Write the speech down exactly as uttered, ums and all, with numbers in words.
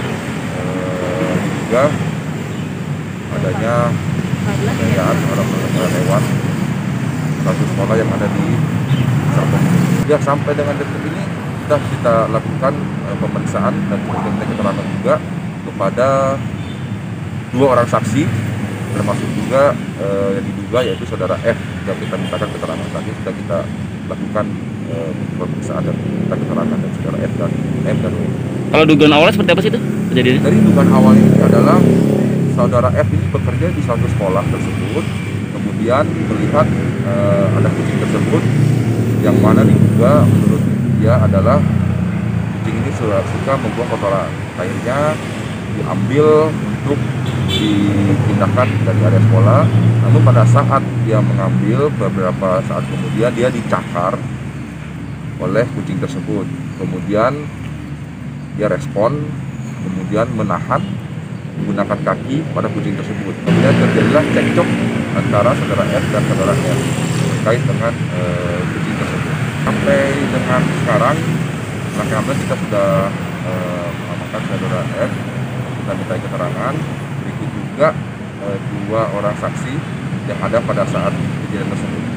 eh, juga adanya penganiayaan orang hewan satu sekolah yang ada di Serpong. Ya, sampai dengan detik ini kita kita lakukan eh, pemeriksaan dan kita keterangan juga kepada dua orang saksi, termasuk juga eh, yang diduga yaitu saudara F yang kita mintakan keterangan tadi. Sudah kita lakukan eh, pemeriksaan dan kita keterangan dari saudara F dan M dan W. Kalau dugaan awalnya seperti apa sih itu kejadiannya? Dari dugaan awalnya ini adalah saudara F ini bekerja di suatu sekolah tersebut, kemudian melihat eh, ada kucing tersebut yang mana diduga menurut dia adalah kucing ini suka, suka membuang kotoran. Akhirnya diambil untuk dipindahkan dari area sekolah. Namun pada saat dia mengambil, beberapa saat kemudian dia dicakar oleh kucing tersebut. Kemudian dia respon, kemudian menahan menggunakan kaki pada kucing tersebut. Kemudian terjadilah cekcok antara saudara F dan saudara R terkait dengan uh, kucing tersebut. Sampai dengan sekarang, alhamdulillah kita sudah uh, mengamankan saudara F, kita minta keterangan. Berikut juga uh, dua orang saksi yang ada pada saat kejadian tersebut.